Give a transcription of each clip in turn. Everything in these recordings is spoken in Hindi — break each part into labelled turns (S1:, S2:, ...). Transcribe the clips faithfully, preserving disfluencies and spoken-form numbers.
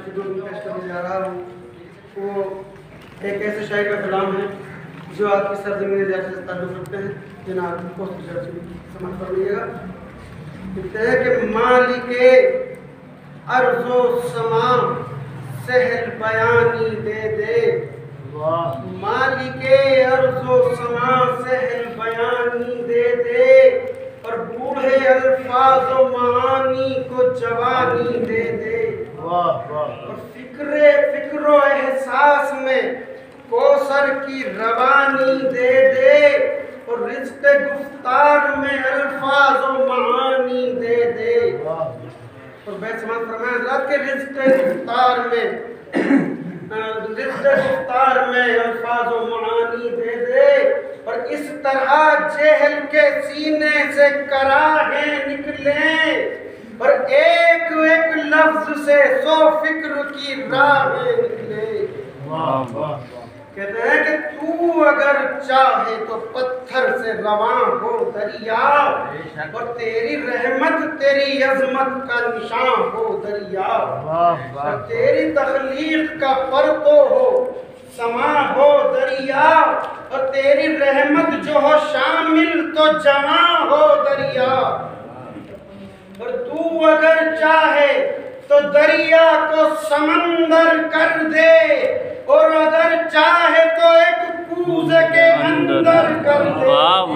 S1: खिदमत में पेश करने जा रहा हूँ वो एक ऐसे शायर का कलाम है जो आपकी सरजमीन जाकर से ताल्लुक़ रखते हैं। जनाब को समझ पड़िएगा। कहते हैं कि मालिके अर्ज़ो समा सहल बयानी दे दे, मालिके अर्ज़ो समा सहल बयानी दे दे, और बूढ़े अल्फाज़ो मानी को जवानी दे दे। और फिक्रे फिक्रो एहसास में कौसर की रवानी दे दे, और रिज़्क़ गुफ्तार में अल्फाज़ो मानी दे दे। और बैत समाज फरमाया रात के रिज़्क़ गुफ्तार में रिज़्क़ गुफ्तार में अल्फाज़ो मानी दे दे, और इस तरह जेहल के सीने से कराहें निकले, और एक एक लफ्ज से सौ फिक्र की राहें निकले। वाह वाह। कहते हैं कि तू अगर चाहे तो पत्थर से रवां हो दरिया, और तेरी रहमत तेरी अजमत का निशान हो दरिया, और तेरी तखलीक का परतो हो समा हो दरिया, और तेरी रहमत जो हो शामिल तो जमा हो दरिया। और तू अगर चाहे तो दरिया को समंदर कर दे, और अगर चाहे तो एक कूज़े के अंदर कर दे।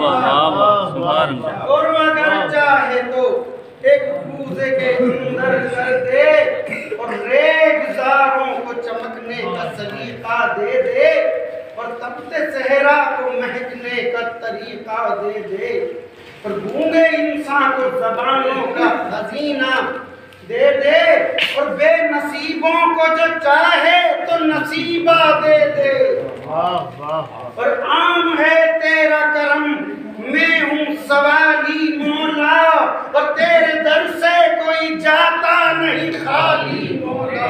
S1: और अगर चाहे तो एक कूज़े के अंदर कर दे, और रेगज़ारों को चमकने का सलीका दे दे, और तपते सहरा को महकने का तरीका दे दे, और गूंगे इंसान को ज़बानों का खजीना दे दे, और बेनसीबों को जो चाहे तो नसीबा दे दे। और आम है तेरा करम, मैं हूँ सवाली मौला, और तेरे दर से कोई जाता नहीं खाली मौला।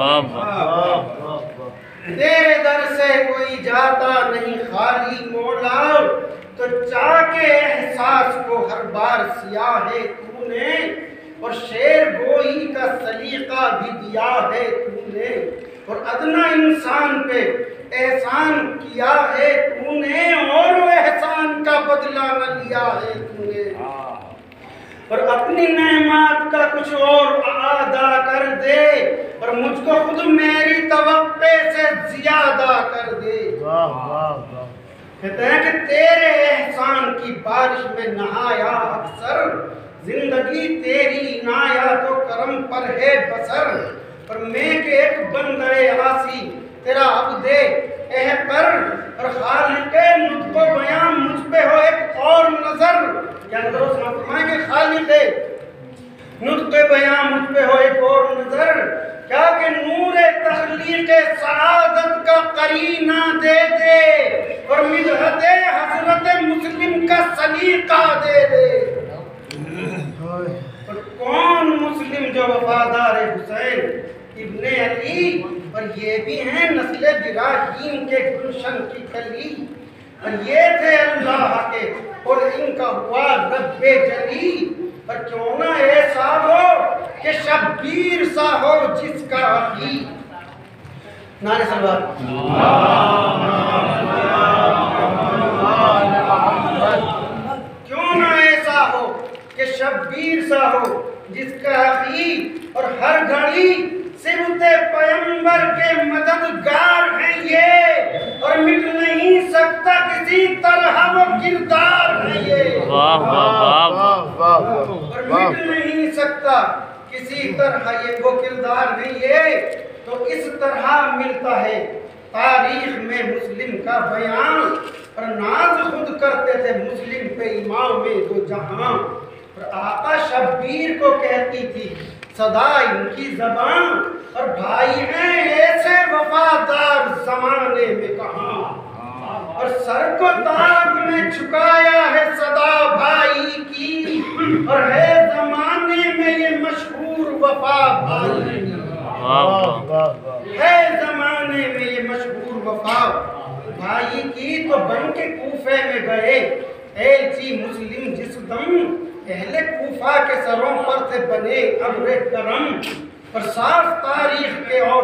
S1: तेरे दर से कोई जाता नहीं खाली मौला, तो चाके एहसास को हर बार सिया है तूने, और शेर गोई का सलीका भी दिया है तूने, और अदना इंसान पे एहसान किया है तूने, और वो एहसान का बदला न लिया है तूने। और अपनी नेमत का कुछ और अदा कर दे, और मुझको खुद मेरी तवक्के से ज्यादा कर दे। वाह वाह वाह। कहते हैं कि तेरे एहसान की बारिश में नहाया अक्सर, जिंदगी तेरी इनायत और करम पर है बसर, और मैं के एक बंदे आसी तेरा अब्दे एह पर, और खालिके नुत्को बयां मुझ पे हो एक और नजर। क्या फरमाए कि खालिके नुत्को बयां मुझ पे हो एक और नजर, क्या कि नूरे तखलीक सआदत का करीना दे दे, और मिदहते हजरत मुस्लिम का सलीका दे दे। और कौन मुस्लिम जो वफादार हुसैन इब्ने अली, और ये भी हैं नस्ल इब्राहीम के गुलशन की कली, और ये थे अल्लाह के और इनका हुआ रब्बे जली। और क्यों ना ऐसा हो कि शब्बीर सा हो जिसका अली। नारे सलवात। क्यों ना ऐसा हो कि शब्बीर सा हो जिसका अली, और हर घड़ी सिमते पैगंबर के मददगार हैं ये, और मिट नहीं सकता किसी तरह वो किरदार है ये। वाह वाह वाह वाह। और मिट नहीं सकता किसी तरह ये वो किरदार नहीं ये, तो इस तरह मिलता है तारीख में मुस्लिम का बयान, और नाज खुद करते थे मुस्लिम पे इमाम में दो जहां। और आका शब्बीर को कहती थी सदा इनकी जबान, और भाई हैं ऐसे वफादार जमाने में कहां। और सर को ताक में झुकाया है सदा भाई की, और है जमाने में ये मशहूर वफा भाई की। है जमाने में ये मशहूर वफा भाई की। तो बन के कूफे में गए एलची मुस्लिम जिस दम, पहले कूफा के सरों पर थे बने अब्रे करम, और साफ तारीख के और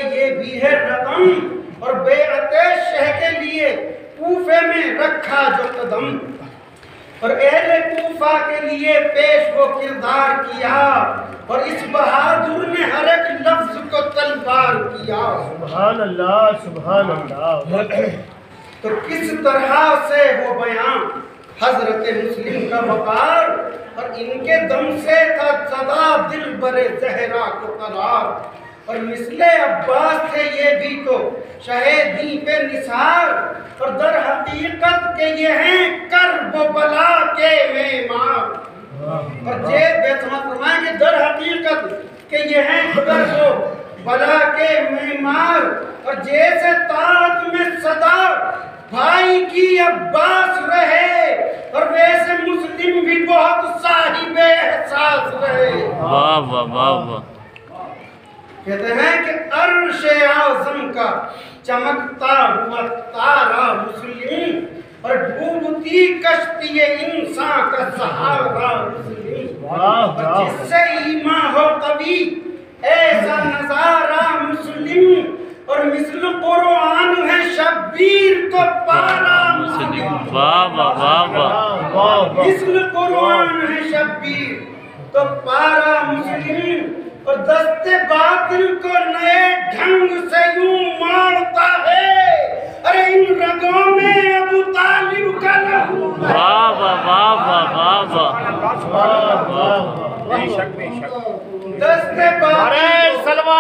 S1: ये भी है रकम और बेअते शह के लिए कूफे में रखा जो कदम और अहले कूफा के लिए पेश वो किरदार किया और इस बहादुर ने हर एक लफ्ज को तलवार किया।
S2: सुभान अल्लाह सुभान अल्लाह।
S1: तो किस तरह से वो बयान हजरत मुस्लिम का वकार और इनके दम से था सदा दिल बरे जहरा को करार और मिसले अब्बास थे ये भी तो शहीदी पे निसार और दर हकीकत के ये हैं कर्ब बला के मेमार और जे बेसमत फरमाए कि दर हकीकत के ये हैं कर्ब बला के मेमार और जैसे ताज में सदा भाई की अब्बास रहे और वैसे मुस्लिम भी बहुत साहिबे एहसास रहे।
S3: वाह वाह वाह वाह।
S1: कहते हैं कि अर्श आज़म का चमकता हुआ तारा मुस्लिम और डूबती कश्ती इंसान का सहारा मुस्लिम और जिससे ईमान हो कभी ऐसा नजारा मुस्लिम और मिस्ल कुरान है शब्बीर तो पारा मुस्लिम।
S3: वाह वाह वाह वाह।
S1: मिस्ल कुरान है शब्बीर तो पारा मुस्लिम और दस्ते बातिल को नए ढंग से यूं मारता है अरे इन रगों में अबू तालिब का लहू।
S3: वाह वाह वाह वाह वाह वाह।
S2: बेशक बेशक।
S1: दस्ते बातिल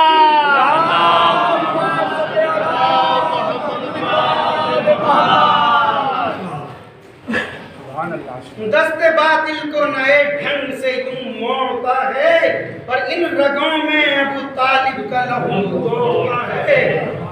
S1: दस्ते बातिल को नए ढंग से यूं मोड़ता है और इन रगों में अबू तालिब का लहू दौड़ता है।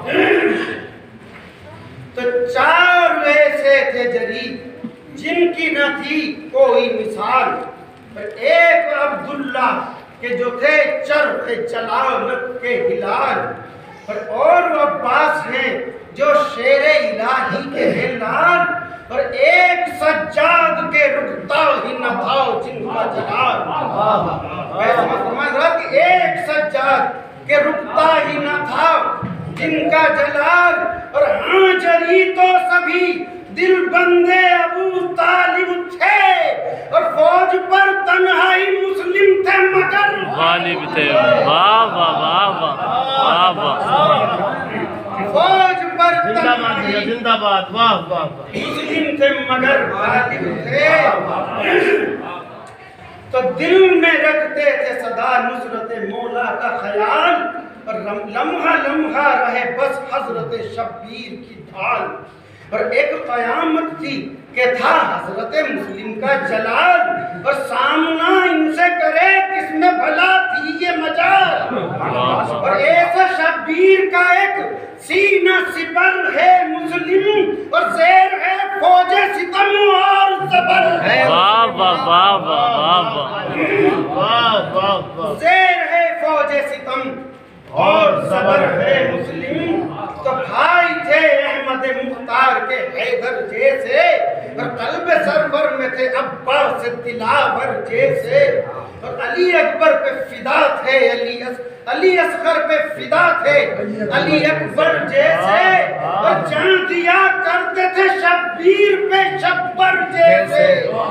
S1: तो चार वैसे थे जरी जिनकी न थी कोई मिसाल पर एक अब्दुल्ला के जो थे चरख़ चलानत के हिलाल पर और वो अब्बास हैं जो शेरे इलाही के हैं लाल और एक सज्जाद के रुकता ही न था जिनका जलाल। मैं समझ रहा कि एक सज्जाद के रुकता ही न था जिनका जलाल और हाँ जरी तो सभी दिल बंदे अबू तालिब थे और फौज पर तन्हाई मुस्लिम थे मगर
S3: गालिब थे। वाह वाह वाह वाह वाह।
S1: फौज पर
S2: जिंदाबाद जिंदाबाद। वाह वाह वाह।
S1: मुस्लिम थे मगर गालिब थे तो दिल में रखते थे सदा नुसरत मौला का ख्याल और लम्हा लम्हा रहे बस हजरत शब्बीर की ढाल और एक कयामत थी कि था हजरत मुस्लिम का जलाल और सामना इनसे करे किसमें भला थी ये मजाल और ऐसा शब्बीर का एक सीना सिपर है मुस्लिम और शेर है फौजे सितम और जबर है।
S3: वाह वाह वाह वाह वाह
S2: वाह।
S1: शेर है फौजे सितम और जबर है मुस्लिम तो भाई थे अहमद मुख्तार के हैदर जैसे और कल्ब सरवर में थे अब्बास दिलावर जैसे और अली अकबर पे फिदा थे अली अस, अली असगर पे फिदा थे अली अकबर जैसे और जान दिया करते थे शब्बीर पे शब्बर जैसे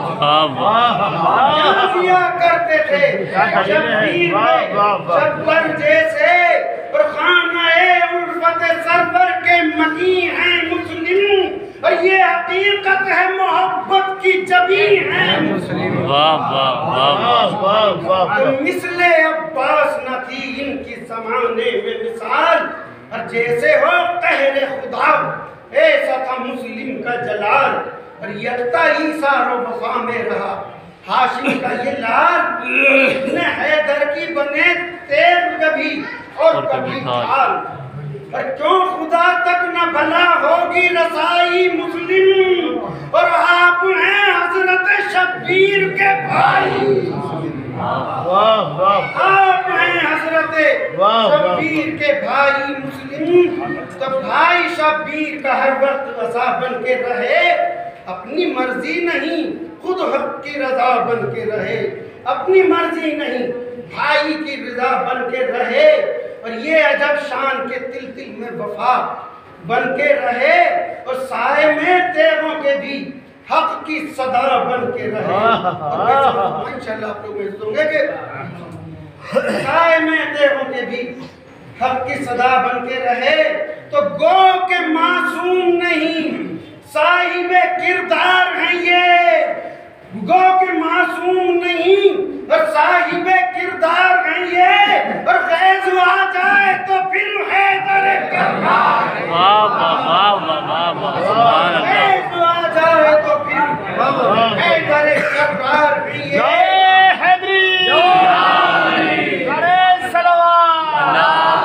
S1: जान दिया करते थे शब्बीर पे शब्बर जैसे और खाना उल्फत सरवर के मकी हैं मुस्लिम और ये हकीकत है मोहब्बत की जबी है मुस्लिम।
S3: वाह वाह वाह
S2: वाह वाह।
S1: तो मिसले अब्बास न थी इनकी जमाने में मिसाल और जैसे हो कहरे खुदा ऐसा था मुस्लिम का जलाल और यकता ही सारो वफा में रहा हाशिम का ये लाल ने हैदर की बने तेज कभी और कभी खाल और क्यों खुदा तक न भला होगी रसाई मुस्लिम और आप हैं हजरत शब्बीर के भाई।
S2: वाह वाह।
S1: आप हैं हजरत शब्बीर के भाई मुस्लिम तो भाई शब्बीर का हर वक्त वसा बन के रहे अपनी मर्जी नहीं खुद हक की रजा बन के रहे अपनी मर्जी नहीं भाई की रजा बन के रहे और ये अजब शान के तिल तिल में वफा बन के रहे और साए में तेरों के भी हक की सदा बन के रहे। और इंशाल्लाह आप लोग महसूस होंगे कि साए में तेरों के भी हक की सदा बन के रहे। तो गो के मासूम नहीं साहिबे किरदार हैं ये, गो के मासूम नहीं और साहिबे किरदार हैं ये। और गैज़ आ जाए तो फिर है दरे कररार।
S3: वाह वाह वाह वाह वाह सुभान अल्लाह।
S1: गैज़ आ जाए तो फिर है दरे कररार हैं ये।
S2: जय हैदरी, नारे सलावत,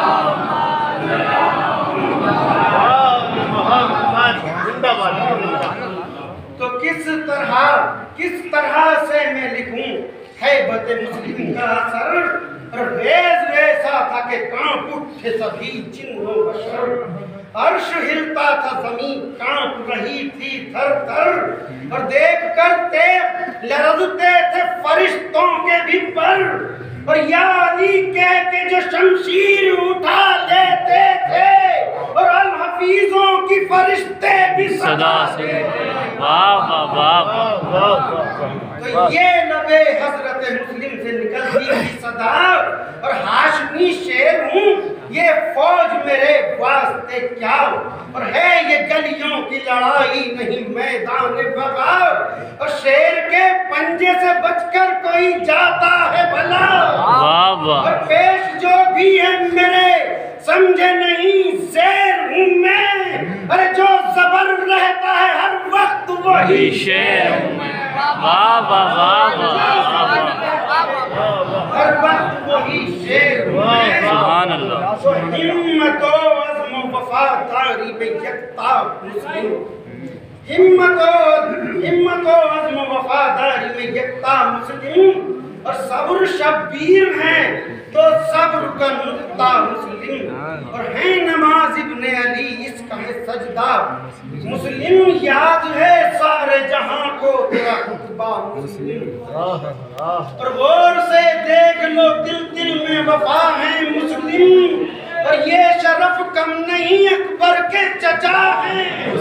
S2: जिंदाबाद।
S1: तो किस तरह किस तरह से मैं लिखूं हैबत मुस्लिम का असर। और वेज वैसा था कि कांप उठे सभी जिन्न व बशर। अर्श हिलता था जमीन कांप रही थी थर थर। और देख कर ते लरजते थे फरिश्तों के भी पर। और या अली कह के जो शमशीर उठा लेते थे और अल हफीजों की फरिश्ते भी
S3: सदा से वाह वाह वाह वाह।
S1: तो ये लबे हजरत मुस्लिम से निकलती थी सदा। और हाशमी शेर हूँ ये फौज मेरे वास्ते क्या। और है ये गलियों की लड़ाई नहीं मैदान बगाव। और शेर के पंजे से बचकर कोई जाता है भला।
S3: वाह वाह।
S1: और पेश जो भी है मेरे समझे नहीं शेर हूँ मैं। अरे जो जबर रहता है हर वक्त वही शेर हूँ मैं।
S3: वाह वाह वाह वाह।
S1: हर वक्त वही शेर हूँ मैं।
S3: सुभान अल्लाह।
S1: तो हिम्मत और अज़्म और वफादारी में यकता मुस्लिम। हिम्मत और हिम्मत और अज़्म और वफादारी में यकता मुस्लिम। और सब्र शब्बीर हैं तो सब्र का नुक्ता मुस्लिम। और है नमाज इब्ने अली इसका है सजदा मुस्लिम। याद है सारे जहां को तेरा खुतबा मुस्लिम। और गौर से देख लो दिल दिल में वफा है मुस्लिम। और ये शरफ कम नहीं अकबर के चचा हैं।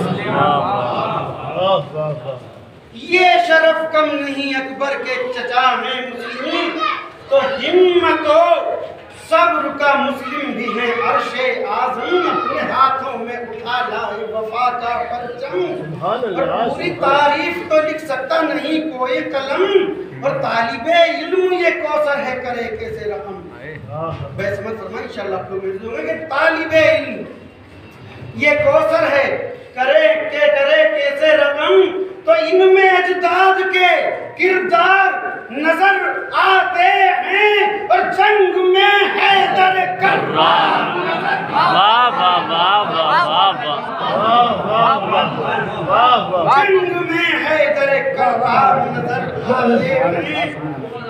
S1: ये शरफ कम नहीं अकबर के चचा हैं मुस्लिम। तो हिम्मत और सब्र का मुस्लिम भी है अर्शे आज़म। अपने हाथों में उठा लाए वफा का परचम। और पूरी तारीफ तो लिख सकता नहीं कोई कलम। और तालिबे इल्म ये कौसर है करे कैसे रकम। वैसे मत फरमाइए इंशाल्लाह आप लोग मिल कि तालिबे इल्म ये कौसर है करे के करे कैसे रकम। तो इनमें अजदाद के किरदार नजर आते हैं। और जंग में हैदर कर्रार।
S3: वाह वाह वाह वाह वाह।
S1: जंग में हैदर कर्रार नजर आते हैं।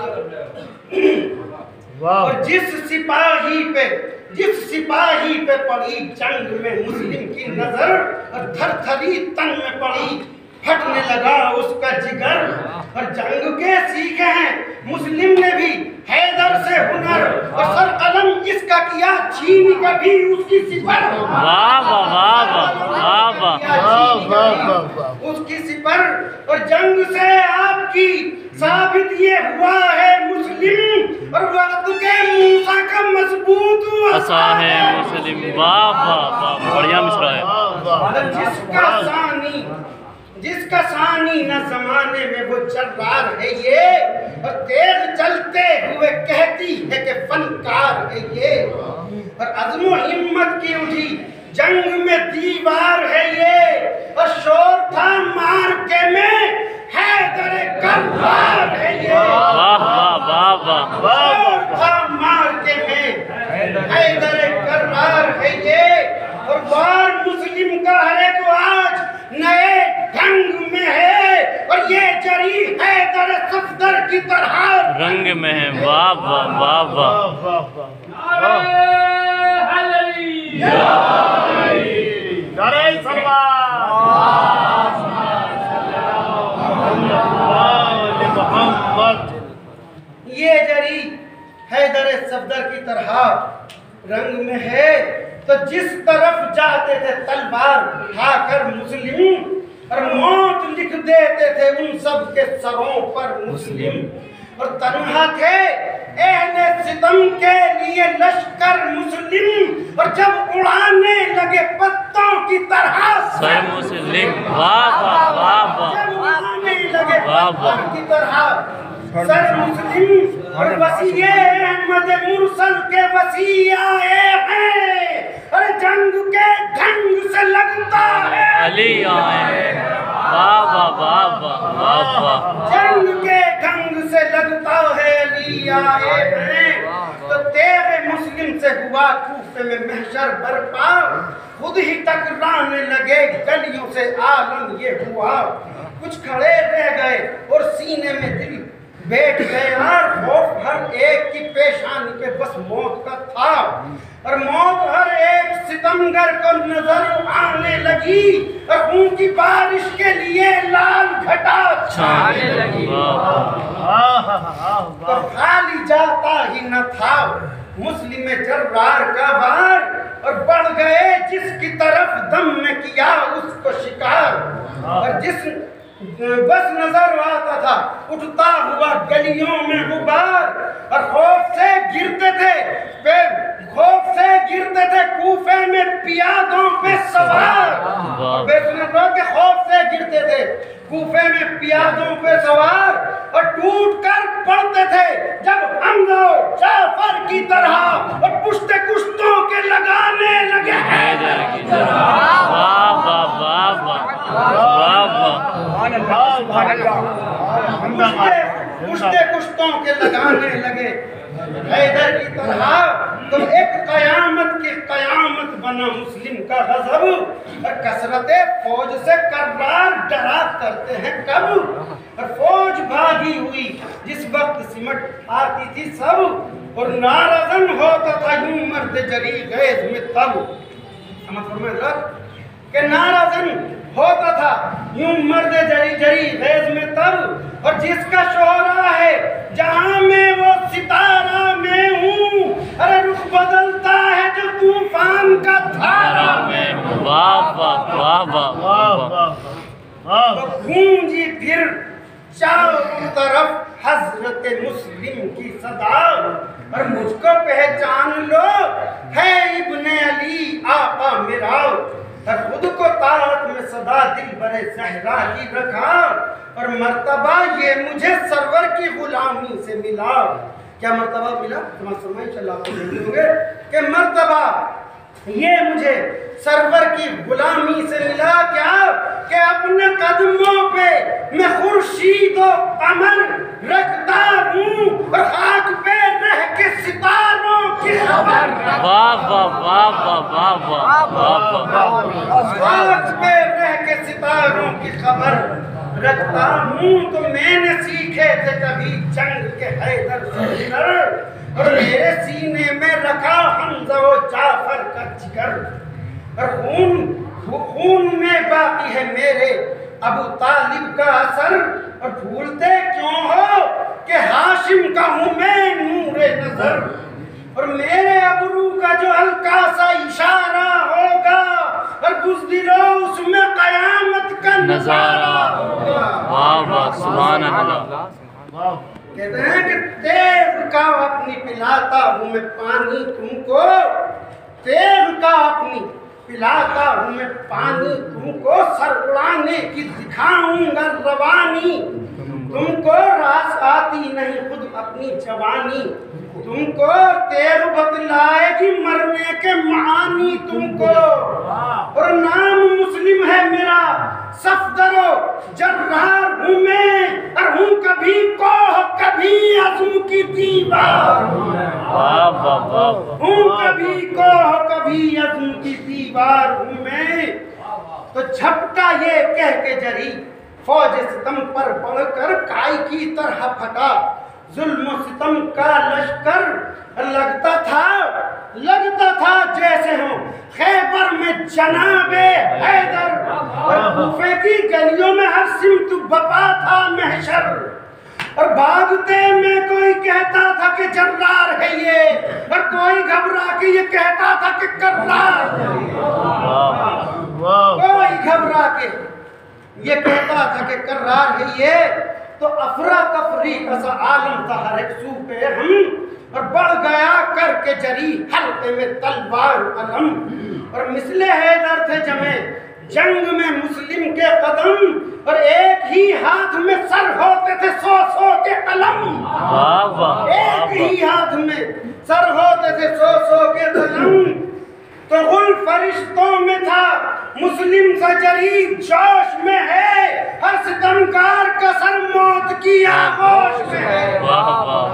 S1: और जिस सिपाही पे जिस सिपाही पे पड़ी जंग में मुस्लिम की नजर। और थरथरी तन में पड़ी फटने लगा उसका जिगर। और जंग के सीखे हैं मुस्लिम ने भी हैदर से हुनर। और सर कलम इसका किया छीन कभी उसकी सिपर।
S3: वाह वाह वाह वाह वाह।
S1: उसकी सिपर। और जंग से आपकी साबित ये हुआ है मुस्लिम। और वक्त के मूसा का मजबूत
S3: असा है मुस्लिम। वाह वाह वाह बढ़िया मिसरा है।
S1: जिसका सानी जिसका सानी न जमाने में वो जर्रार है ये। और तेज चलते हुए कहती है कि फनकार है ये। और अज़्म हिम्मत की उठी जंग में दीवार है ये। और शोर था मार के में हैदर कर्रार है ये।
S3: वाह वाह वाह वाह।
S1: शोर था मार के में हैदर कर्रार है ये। और वार मुस्लिम का है तो आज नए ढंग में है। और ये जरी है दर सफदर की तरह
S3: रंग में है। वाह वाह वाह वाह।
S2: नारे सलावत,
S1: ये जरी है दर सफदर की तरह रंग में है। तो जिस तरफ जाते थे तलवार उठाकर मुस्लिम और मौत लिख देते थे उन सब के सरों पर मुस्लिम। और तन्हा थे अहले सितम के लिए लश्कर मुस्लिम और जब उड़ाने लगे पत्तों की तरह
S3: सर मुस्लिम। वाह वाह वाह वाह
S1: जब उड़ाने लगे
S3: वाह, वाह।
S1: पत्तों की तरह सर मुस्लिम और वसीए अहमद मुरसल के वसी आए हैं। अरे जंग के ढंग से लगता है
S3: अली आए। वाह वाह वाह वाह वाह वाह।
S1: जंग के ढंग से लगता है अली आए हैं। तो तेरे मुस्लिम से हुआ कूफे में महशर बरपा, खुद ही टकराने लगे गलियों से आलम ये हुआ। कुछ खड़े रह गए और सीने में दिल बैठ गए और खौफ हर एक की पेशानी पे बस मौत का था। और मौत हर एक सितमगर को नजर आने लगी और खून की बारिश के लिए लाल घटा छाने लगी। तो खाली जाता ही न था मुस्लिम जर्रार का वार और बढ़ गए जिसकी तरफ दम में किया उसको शिकार। और जिस बस नजर आता था उठता हुआ गलियों में गुबार और खौफ से गिरते थे फिर खौफ से गिरते थे कूफे में पियादों पे सवार। बेसुने लोग के खौफ से गिरते थे कूफे में पियादों पे सवार और टूट कर पड़ते थे जब हमजा जाफर की तरह और पुश्ते कुश्तों के लगाने लगे हैदर की तरह।
S3: वाह वाह वाह वाह वाह वाह।
S1: पुश्ते कुश्तों के लगाने लगे हैदर की तरह। तो एक कयामत की कयामत बना मुस्लिम का गजब और कसरते फौज से कर्रार डरा करते हैं कब। और फौज भागी हुई जिस वक्त सिमट आती थी सब और नाराजन होता था यूं मर्द जरी गैज में तब। समझ फरमाए कि नाराजन होता था यूं मर्द जरी जरी गैज में तब। और जिसका शोहरा है जहां में वो सितारा में हूँ। अरे रुख बदलता है जो तूफान का धारा में।
S3: वाह वाह वाह वाह वाह।
S1: तो गूंजी फिर चारों तरफ हजरत मुस्लिम की सदा और मुझको पहचान लो है इब्ने अली आका मेरा। और खुद को ताकत में सदा दिल बरे सहरा ही रखा और मर्तबा ये मुझे सरवर की गुलामी से मिला। क्या मर्तबा मिला? तुम्हारे होंगे कि मर्तबा ये मुझे सरवर की गुलामी से मिला। क्या कि अपने कदमों पे मैं खुर्शीद और कमर रखता हूँ और खाक पे रह के सितारों की खबर।
S3: वाह वाह वाह वाह वाह वाह वाह।
S1: खाक पे रह के सितारों की खबर रखता हूँ। तो मैंने सीखे थे कभी जंग के हैदर से और मेरे सीने में रखा हमजा व जाफर का जिगर। और खून खून में बाकी है मेरे अबू तालिब का असर। और भूलते क्यों हो कि हाशिम का हूँ मैं नूरे नजर। और मेरे अबरू का जो हल्का सा इशारा होगा और बुज़दिलो उसमें कयामत का नजारा होगा।
S3: वाह वाह सुभान अल्लाह।
S1: कहते हैं कि तेर का अपनी पिलाता हूँ मैं पानी तुमको। तेर का अपनी पिलाता हूँ मैं पानी तुमको। सर उड़ाने की दिखाऊंगा रवानी तुमको। रास आती नहीं खुद अपनी जवानी तुमको। तेर बतलाएगी मरने के मानी तुमको। और नाम मुस्लिम है मेरा सफदरो जर्रार हूँ मैं और हूँ कभी कोह कभी अज़्म की दीवार।
S3: वाह वाह वाह।
S1: हूँ कभी कोह कभी अज़्म की दीवार हूँ मैं। तो झपटा ये कह के जरी फौज सितम पर बढ़कर काय की तरह फटा। जुल्म सितम का लश्कर लगता था लगता था जैसे हो खैबर में जनाबे हैदर। और कूफे की गलियों में हर सिमत बपा था महशर। और भागते में कोई कहता था कि जर्रार है ये, और कोई घबरा के ये कहता था कि कर्रार। कोई घबरा के ये कहता था कि कर्रार है ये, तो अफरा तफरी का आलम था हर एक सू पे हम, और बढ़ गया करके जरी हल्के में तलवार कलम। और मिसले हैदर थे जमे जंग में मुस्लिम के कदम, और एक ही हाथ में सर होते थे सौ सौ के कलम।
S3: वाह वाह,
S1: एक ही हाथ में सर होते थे सौ सौ के कलम। तो गुल फरिश्तों में था मुस्लिम सजरी जोश में है, हर सितमगार का सर मौत की आगोश में है।
S3: वाह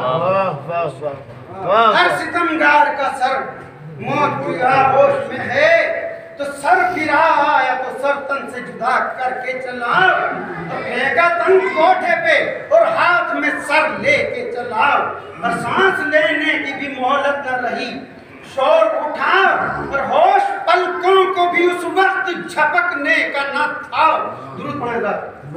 S3: वाह,
S1: हर सितमगार का सर मौत की आगोश में है। तो सर फिरा आया तो सर तन से जुदा करके चला, तो फेंका तन कोठे पे और हाथ में सर लेके चला। और सांस लेने की भी मोहलत न रही, शोर उठा और होश पलकों को भी उस वक्त झपकने का न था। दुरूद पढ़ेगा।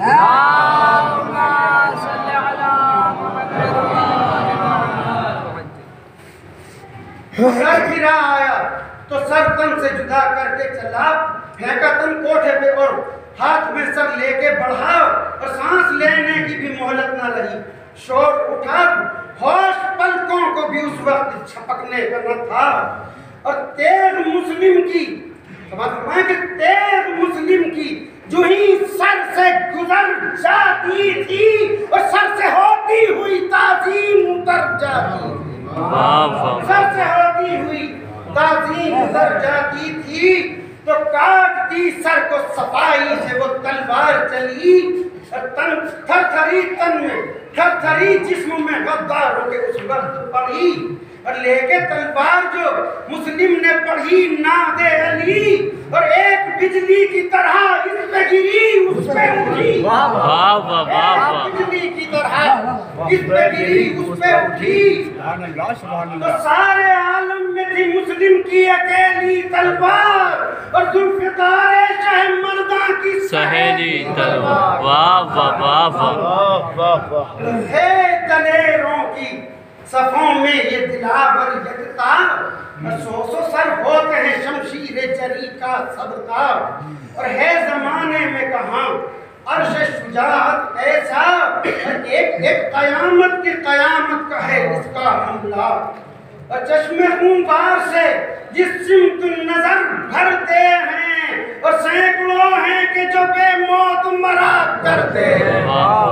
S1: सर गिरा आया तो सर तन से जुदा करके चला, फेंका तन कोठे पे और हाथ में सर लेके बढ़ा। और सांस लेने की भी मोहलत न रही, शोर उठा, होश पलकों को भी उस वक्त झपकने का न था। और तेग मुस्लिम की कि तेग मुस्लिम की जो ही सर से गुजर जाती थी, और सर से होती हुई ताज़ीम उतर जाती थी। सर से होती हुई ताज़ीम उतर जाती थी। तो काटती सर को सफाई से वो तलवार चली, और तन थरथरी तन में थरथरी जिस्म में गद्दारों के उस वक्त पड़ी। और लेके तलवार जो मुस्लिम ने पढ़ी नादे अली, और एक बिजली की तरह इस पे गिरी उस पे उठी।
S3: वाह वाह वाह वाह,
S1: बिजली की तरह इस पे गिरी उस पे उठी। तो सारे आलम में थी मुस्लिम की अकेली तलवार, और जुल्फ़िकार शाह मर्दा की सहेली तलवार।
S3: वाह वाह वाह वाह,
S1: है दलेरों की सफों में ये दिलावर यकता, सौ सौ सर होते हैं शमशीर जरी का सबका। और है जमाने में कहाँ अर्श शुजाअत ऐसा, एक एक कयामत की कयामत का है इसका हमला। और चश्मे खूंखार से जिस सिमत नजर भरते हैं, और सैकड़ों हैं कि जो बेमौत मरा करते हैं।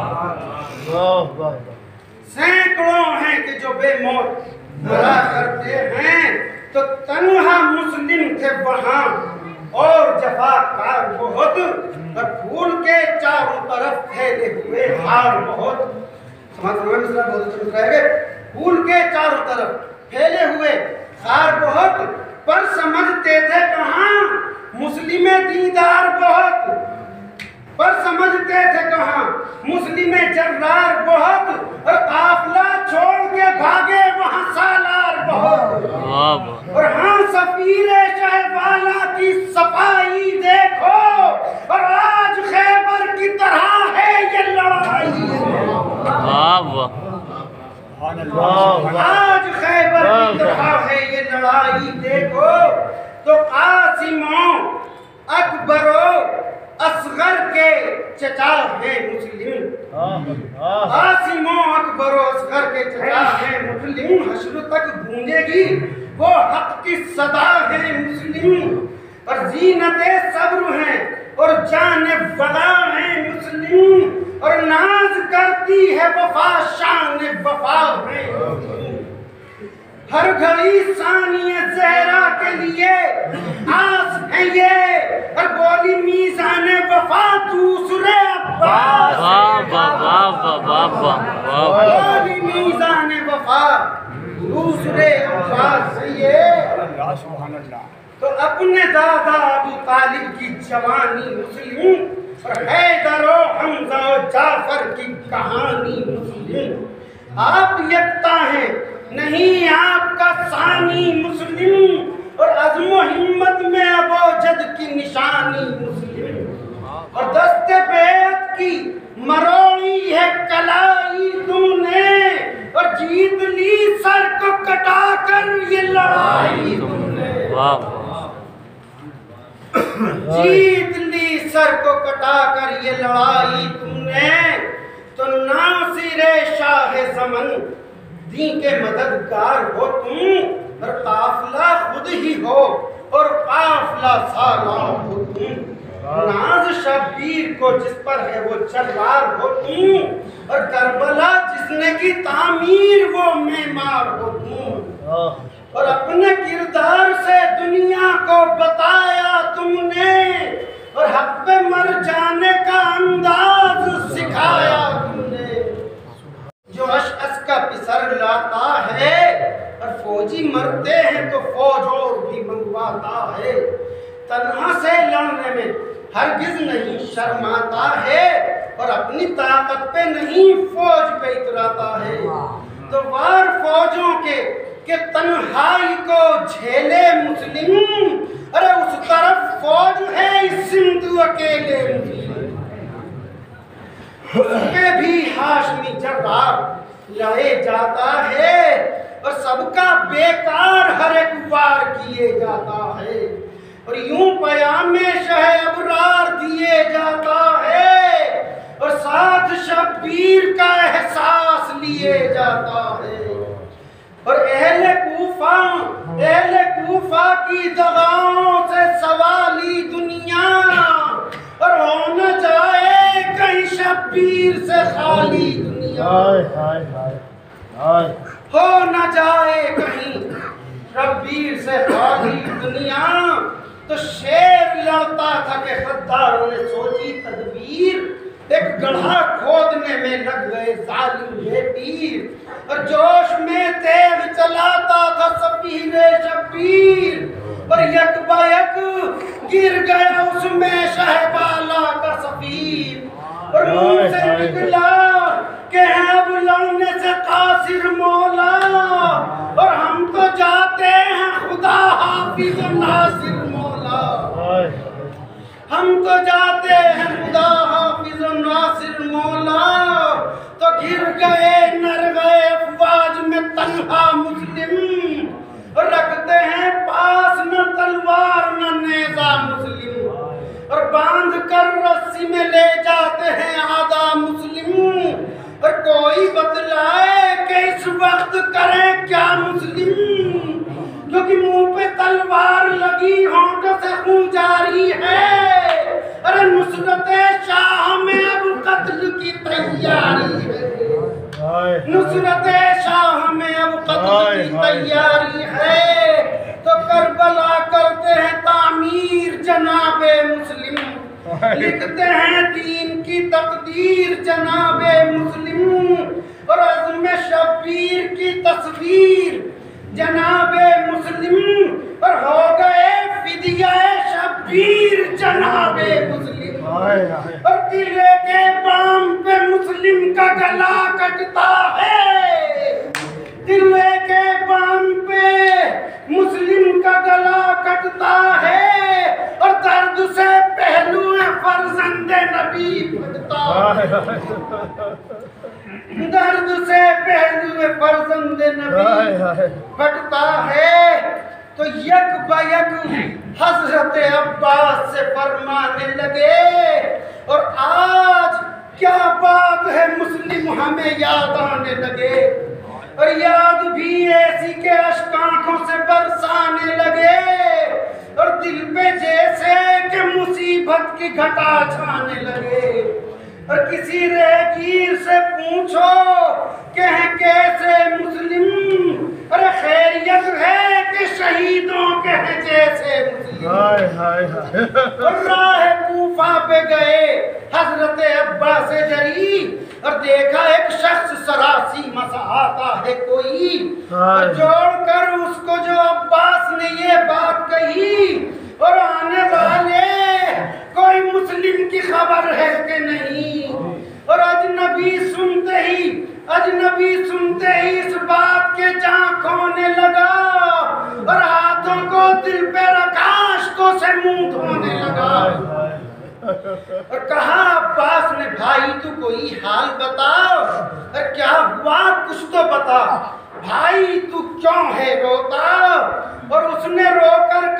S1: सैकड़ों हैं कि जो बेमौत मरा करते हैं। तो तन्हा मुस्लिम थे वहाँ और जफाकार बहुत, और फूल के चारों तरफ फैले हुए हार बहुत। फूल के चारों तरफ फैले हुए हार बहुत, पर समझते थे कहाँ मुस्लिम दीदार बहुत। पर समझते थे कहाँ मुस्लिम जर्रार बहुत, और काफिला छोड़ के भागे वहाँ सालार बहुत। और हाँ सफीरे शाहवाला की सफाई देखो, और आज खैबर की तरह है ये लड़ाई। आज खैबर की तरह है ये लड़ाई देखो। तो कासिमों अकबरों असगर के चचा है मुस्लिम, कासिमों अकबरों असगर के चचा है मुस्लिम। हश्र तक गूंजेगी वो हक की सदा है मुस्लिम। और जीनते सब्र है और जाने वफा है मुस्लिम, और नाज करती है वफा शान वफा है मुस्लिम। हर घड़ी सानिया ज़हरा के लिए आस है ये, और बोली मीज़ान वफा दूसरे अब्बास। बोली मीज़ान वफा दूसरे अब्बास है ये। तो अपने दादा अबू तालिब की जवानी मुस्लिम, और हैदर और हमजा और जाफर की कहानी मुस्लिम। आप यकता हैं नहीं आपका सानी मुस्लिम, और अज़्म हिम्मत में अबोजद की निशानी मुस्लिम। और दस्ते बैत की मरोड़ी है कलाई तुम,
S3: वाह
S1: जीत ली सर को कटा कर ये लड़ाई तुमने, तो नासिरे शाह ज़मन दी के मददगार हो तुम, और काफिला खुद ही हो और काफिला सालार हो तुम। नाज शब्बीर को जिस पर है वो चरवार हो तुम, और करबला जिसने की तामीर वो मेमार हो तुम। और अपने किरदार से दुनिया को बताया तुमने, और हक पे मर जाने का अंदाज सिखाया तुमने। जो अश-अश का पिसर लाता है, और फौजी मरते हैं तो फौज और भी मंगवाता है। तन्हा से लड़ने में हरगिज नहीं शर्माता है, और अपनी ताकत पे नहीं फौज पे इतराता है। तो वार फौजों के कि तन्हाई को झेले मुस्लिम, अरे उस तरफ फौज है इस सिंधु अकेले मुस्लिम। उसके भी हाशमी जर्रार लाए जाता है, और सबका बेकार हर एक वार किए जाता है। और यूं पयामे शह अबरार दिए जाता है, और साथ शब्बीर का एहसास लिए जाता है। और अहले कूफा अहले कूफा की दगाओं से सवाली दुनिया, और हो न जाए कहीं शब्बीर से खाली दुनिया।
S2: हाय हाय हाय हाय
S1: हो न जाए कहीं शब्बीर से खाली दुनिया। तो शेर लड़ता था कि गद्दारों ने सोची तदबीर, एक गड्ढा खोदने में लग गए जालिम ये पीर। और जोश में तेग चलाता था सफीरे शब्बीर, पर यक बयक गिर गया उसमें शहबाला का सफीर। और मुंह से निकला कि है अब लड़ने से कासिर मौला, और हम तो जाते हैं खुदा हाफिज नासिर मौला। हम तो जाते हैं खुदा हाफिज नासिर मौला। तो गिर गए नर गए अफवाज में तन्हा मुस्लिम, और रखते हैं पास न तलवार न नेजा मुस्लिम। और बांध कर रस्सी में ले जाते हैं आधा मुस्लिम, और कोई बतलाए कि इस वक्त करें क्या मुस्लिम। क्योंकि मुंह पे तलवार लगी होंठों से खून जारी है, अरे नुसरते शाह में अब कत्ल की तैयारी है। नुसरते शाह में अब कत्ल की तैयारी है। तो करबला करते हैं तामीर जनाबे मुस्लिम, लिखते हैं दीन की तकदीर जनाबे मुस्लिम। और अज़्म शब्बीर की तस्वीर जनाबे मुस्लिम, और हो गए फिदिया शब्बीर जनाबे मुस्लिम। और किले के बाम पे मुस्लिम का गला कटता है, किले के बाम पे मुस्लिम का गला कटता है। और दर्द से पहलू फर्जंदे नबी फटता है, दर्द से पहलू फर्जंदे नबी फटता है। तो यक बयक हजरत अब्बास से फरमाने लगे, और आज क्या बात है मुस्लिम हमें याद आने लगे। और याद भी ऐसी के अश्क आंखों से बरसाने लगे, और दिल पे जैसे कि मुसीबत की घटा छाने लगे। और किसी रेखीर से पूछो कि है कैसे मुस्लिम, अरे खैरियत है कि शहीदों के हैं जैसे मुस्लिम।
S2: हाय हाय हाय।
S1: और राह कूफा पे गए हजरत अब्बास जरी, और देखा एक शख्स सरासी मसा आता है कोई। और जोड़कर उसको जो अब्बास ने ये बात कही, और आने वाले कोई मुस्लिम की खबर है कि नहीं। और अजनबी सुनते ही अजनबी सुनते ही इस बात के जान खोने लगा, और हाथों को दिल पे रखा अश्कों से मुंह धोने लगा। और कहा अब्बास ने, भाई तू कोई हाल बता, और क्या हुआ कुछ तो बता, भाई तू क्यों है रोता। और उसने रोकर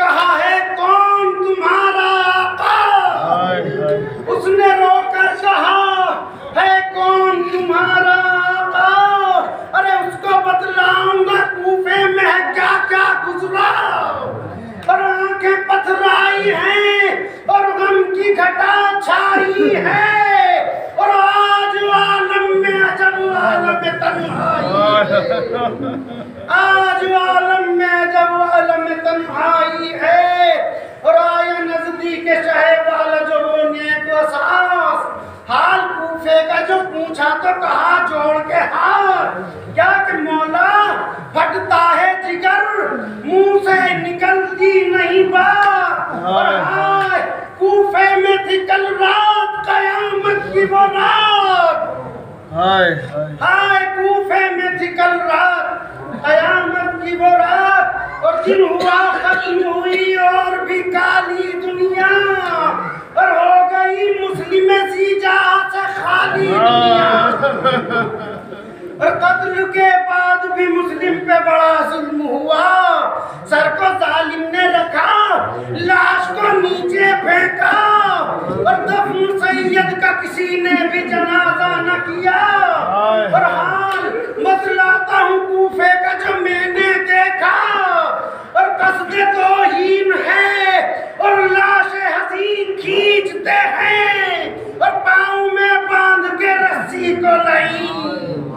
S1: आई है और गम की घटा छाई है और आज आलम में अजब आलम तन्हाई आज आलम में जब आलम तन्हाई है और आया नजदीक शहे वाला जो रोने को सांस हाल कूफे का जो पूछा तो कहा जोड़ के हाथ क्या कि मौला फटता है जिगर मुंह से निकलती नहीं बात और हाय कूफे में थी कल रात कयामत की वो रात
S2: हाय
S1: हाय कूफे में थी कल रात कयामत की वो रात और दिन हुआ खत्म हुई और भी काली दुनिया और हो गई मुस्लिम सी जहां से खाली दुनिया और कत्ल के बाद भी मुस्लिम पे बड़ा जुल्म हुआ सर को जालिम ने रखा लाश को नीचे फेंका और दफन सैयद का किसी ने भी जनाजा न किया और हाल बतलाता हूँ कूफे का जो मैंने देखा और कसदे तो हीन है और लाशें हसीन खींचते हैं और पाँव में बांध के रस्सी को नहीं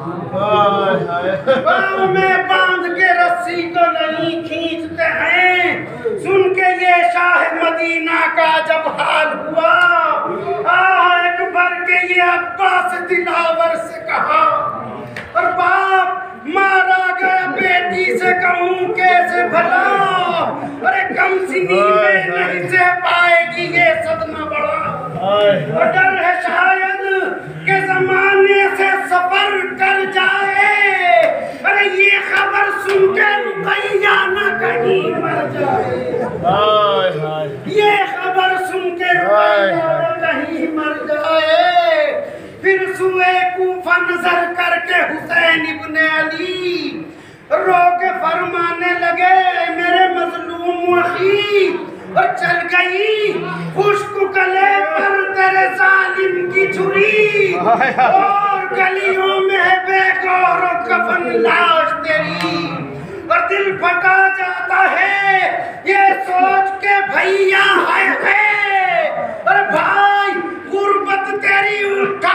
S1: पाँव में बांध के रस्सी को नहीं खींचते हैं सुन के ये शाह मदीना का जब हाल हुआ आह एक भर के ये अब्बास दिलावर से कहा और बाप मारा गया बेटी से कहूँ कैसे भला अरे कम सिनी में नहीं से पाएगी ये सदमा बड़ा और डर है शायद के जमाने से सफर कर जाए अरे ये खबर सुन के रुकैया न कहीं मर जाए ये खबर सुन के रुकैया न कहीं मर जाए फिर सुए कूफा नजर करके हुसैन इब्ने अली रो के फरमाने लगे मेरे मजलूम अखी और चल गई खुश्क गले पर तेरे जालिम की छुरी और गलियों में बेगौर कफन लाश तेरी और दिल फटा जाता है ये सोच के भैया है, है और भाई गुर्बत तेरी उठा